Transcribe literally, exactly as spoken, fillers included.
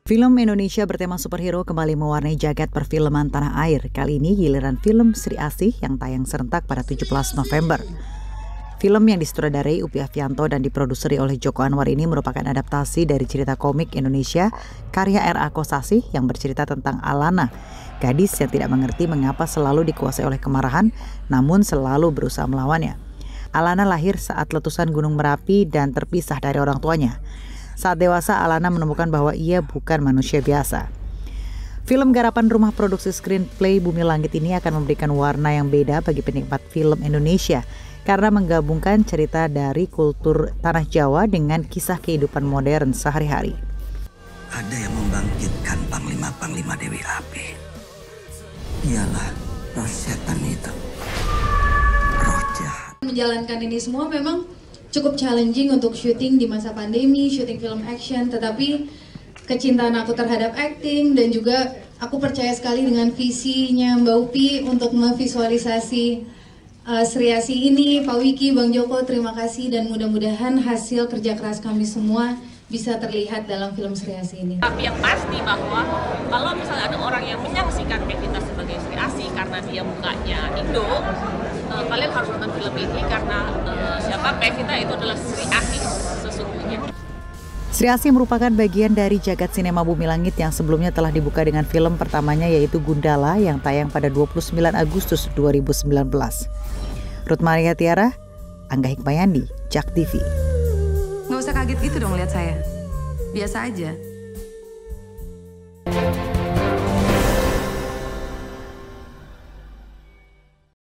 Film Indonesia bertema superhero kembali mewarnai jagat perfilman tanah air. Kali ini giliran film Sri Asih yang tayang serentak pada tujuh belas November. Film yang disutradarai Upy Avianto dan diproduseri oleh Joko Anwar ini merupakan adaptasi dari cerita komik Indonesia karya R A Kosasih yang bercerita tentang Alana, gadis yang tidak mengerti mengapa selalu dikuasai oleh kemarahan namun selalu berusaha melawannya. Alana lahir saat letusan Gunung Merapi dan terpisah dari orang tuanya. Saat dewasa, Alana menemukan bahwa ia bukan manusia biasa. Film garapan rumah produksi screenplay Bumi Langit ini akan memberikan warna yang beda bagi penikmat film Indonesia karena menggabungkan cerita dari kultur tanah Jawa dengan kisah kehidupan modern sehari-hari. Ada yang membangkitkan Panglima-Panglima Dewi Api. Ialah roh setan itu. Roh jahat. Menjalankan ini semua memang cukup challenging untuk syuting di masa pandemi, syuting film action, tetapi kecintaan aku terhadap acting dan juga aku percaya sekali dengan visinya Mbak Upy untuk memvisualisasi uh, Sri Asih ini. Pak Wiki, Bang Joko, terima kasih dan mudah-mudahan hasil kerja keras kami semua bisa terlihat dalam film Sri Asih ini. Tapi yang pasti bahwa kalau misalnya ada orang yang menyaksikan kita sebagai Sri Asih karena dia mukanya Indo, uh, kalian harus nonton film ini karena uh, siapa Pevita itu adalah Sri Asih sesungguhnya. Sri Asih merupakan bagian dari jagat sinema Bumi Langit yang sebelumnya telah dibuka dengan film pertamanya yaitu Gundala yang tayang pada dua puluh sembilan Agustus dua ribu sembilan belas. Ruth Maria Tiara, Angga Hikmayandi, Jak T V. Nggak usah kaget gitu dong lihat saya. Biasa aja.